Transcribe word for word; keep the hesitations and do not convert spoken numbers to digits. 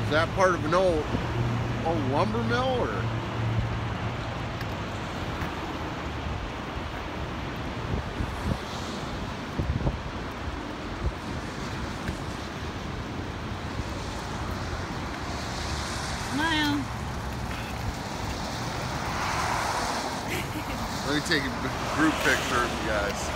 Is that part of an old, old lumber mill, or? Smile. Let me take a group picture of you guys.